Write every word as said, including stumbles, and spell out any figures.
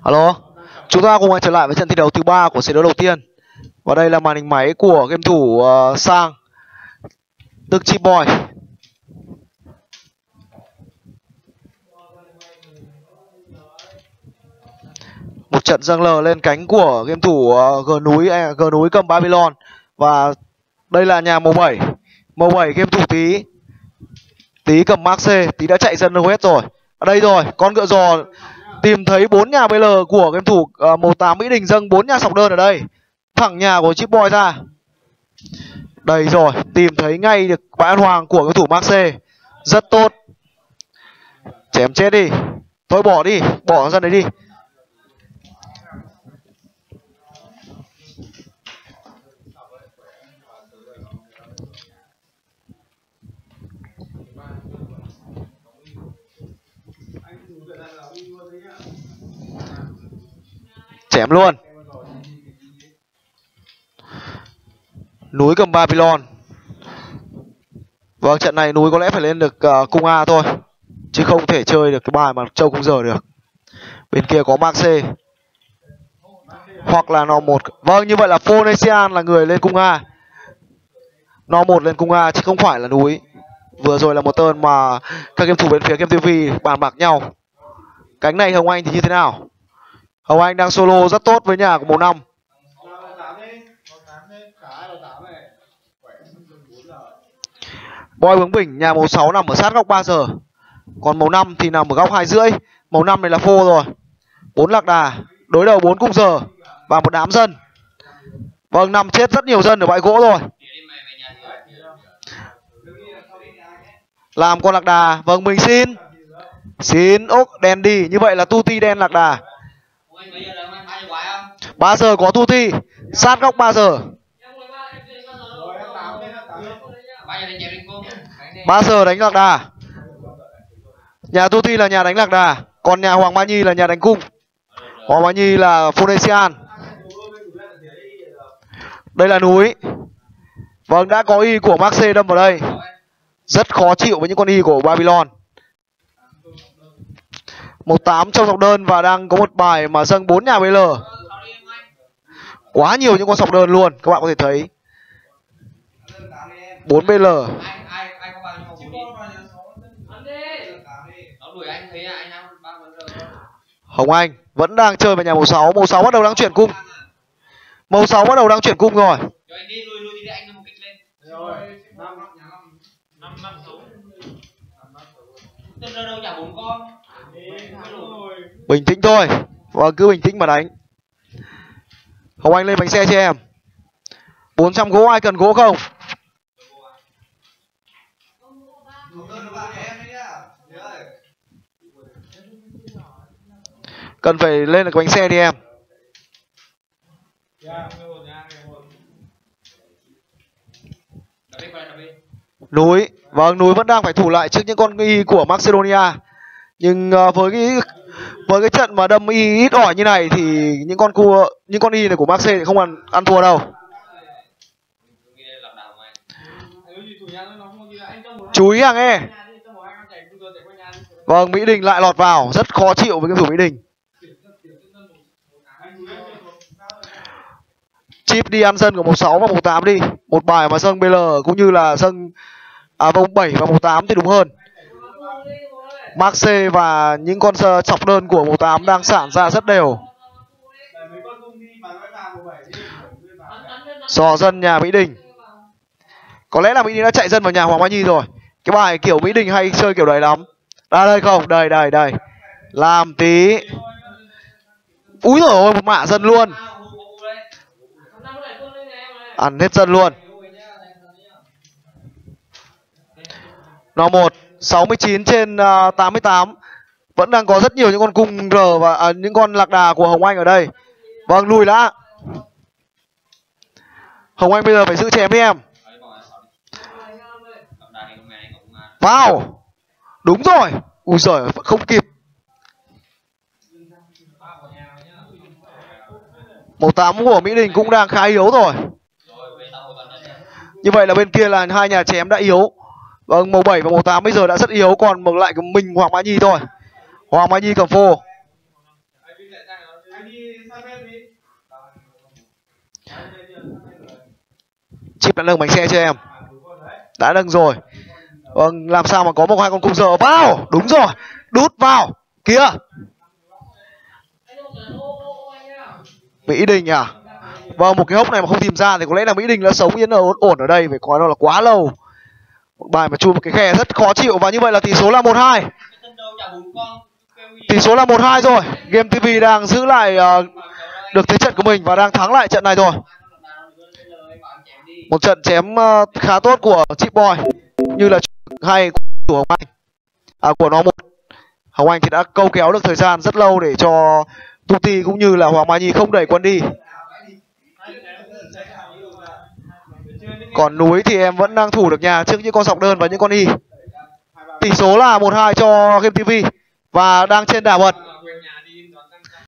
Alo, chúng ta cùng quay trở lại với trận thi đấu thứ ba của set đấu đầu tiên. Và đây là màn hình máy của game thủ uh, Sang, tức Chip Boy. Một trận dâng lờ lên cánh của game thủ uh, G núi G núi cầm Babylon. Và đây là nhà màu bảy, màu bảy game thủ Tí. Tí cầm Mark C, Tí đã chạy dân đâu hết rồi. Ở đây rồi, con ngựa giò tìm thấy bốn nhà bê lờ của game thủ uh, màu tám Mỹ Đình dâng bốn nhà sọc đơn ở đây. Thẳng nhà của Chip Boy ra. Đây rồi, tìm thấy ngay được bãi ăn hoàng của game thủ Mark C. Rất tốt. Chém chết đi. Thôi bỏ đi, bỏ dân đấy đi. Chém luôn. Núi cầm Babylon. Vâng, trận này núi có lẽ phải lên được uh, cung A thôi, chứ không thể chơi được cái bài mà châu cung giờ được. Bên kia có Mark C hoặc là nó một. Vâng, như vậy là Phoenician là người lên cung A. Nó một lên cung A chứ không phải là núi. Vừa rồi là một turn mà các game thủ bên phía Game ti vi bàn bạc nhau. Cánh này Hồng Anh thì như thế nào? Hồng Anh đang solo rất tốt với nhà của màu năm. Boy bướng bỉnh, nhà màu sáu nằm ở sát góc ba giờ. Còn màu năm thì nằm ở góc hai rưỡi. Màu năm này là phô rồi. Bốn lạc đà, đối đầu bốn cung giờ và một đám dân. Vâng, năm chết rất nhiều dân ở bãi gỗ rồi. Làm con lạc đà, vâng mình xin. Xin ốc đen đi, như vậy là Tuti đen lạc đà. ba giờ có Tuti, sát góc ba giờ. ba giờ đánh lạc đà. Nhà Tuti là nhà đánh lạc đà, còn nhà Hoàng Ba Nhi là nhà đánh cung. Hoàng Ba Nhi là Phoenician. Đây là núi. Vâng, đã có y của Mark C đâm vào đây. Rất khó chịu với những con y của Babylon. Một tám trong sọc đơn và đang có một bài mà dâng bốn nhà bê lờ. Quá nhiều những con sọc đơn luôn, các bạn có thể thấy. bốn bê lờ. Hồng Anh vẫn đang chơi vào nhà màu sáu. Màu sáu bắt đầu đang chuyển cung. Màu sáu bắt đầu đang chuyển cung rồi. Bình tĩnh thôi. Và cứ bình tĩnh mà đánh. Hồng Anh lên bánh xe cho em. bốn trăm gỗ, ai cần gỗ không? Cần phải lên được bánh xe đi em. Núi. Vâng, núi vẫn đang phải thủ lại trước những con y của Macedonia. Nhưng uh, với cái với cái trận mà đâm y ít ỏi như này thì những con cua những con y này của Mark C thì không ăn ăn thua đâu. Chú ý hàng e. Vâng, Mỹ Đình lại lọt vào, rất khó chịu với cái thủ Mỹ Đình. Chip đi ăn dân của màu sáu và màu tám đi. Một bài mà dâng bê lờ cũng như là dâng à màu bảy và màu tám thì đúng hơn. Mark C và những con chọc đơn của màu tám đang sản ra rất đều. Dò dân nhà Mỹ Đình. Có lẽ là Mỹ Đình đã chạy dân vào nhà Hoàng Ba Nhi rồi. Cái bài kiểu Mỹ Đình hay chơi kiểu đấy lắm. À đây không, đây đây đây. Làm tí. Úi dồi ôi, một mạ dân luôn. Ăn hết dân luôn. Nó một sáu mươi chín trên uh, tám mươi tám. Vẫn đang có rất nhiều những con cung R và à, những con lạc đà của Hồng Anh ở đây. Vâng, lùi đã. Hồng Anh bây giờ phải giữ chém đi em. Vào. Đúng rồi. Ui giời, không kịp. Màu tám của Mỹ Đình cũng đang khá yếu rồi. Như vậy là bên kia là hai nhà chém đã yếu. Vâng, màu bảy và màu tám bây giờ đã rất yếu. Còn một lại mình Hoàng Mã Nhi thôi. Hoàng Mã Nhi cầm phô. Chip đã nâng bánh xe chưa em? Đã nâng rồi. Vâng, làm sao mà có một hai con cung giờ vào? Đúng rồi, đút vào kìa. Mỹ Đình à? Vâng, một cái hốc này mà không tìm ra thì có lẽ là Mỹ Đình đã sống yên ổn ổn ở đây, phải coi nó là quá lâu. Một bài mà chui một cái khe rất khó chịu, và như vậy là tỷ số là một hai. Tỷ số là một hai rồi. Game ti vi đang giữ lại uh, được thế trận của mình và đang thắng lại trận này rồi. Một trận chém uh, khá tốt của Chip Boy, như là hay của Hồng Anh, à, của nó một. Hồng Anh thì đã câu kéo được thời gian rất lâu để cho Tuti cũng như là Hoàng Mai Nhi không đẩy quân đi. Còn núi thì em vẫn đang thủ được nhà trước những con sọc đơn và những con y. Tỷ số là một hai cho Game ti vi và đang trên đà bật.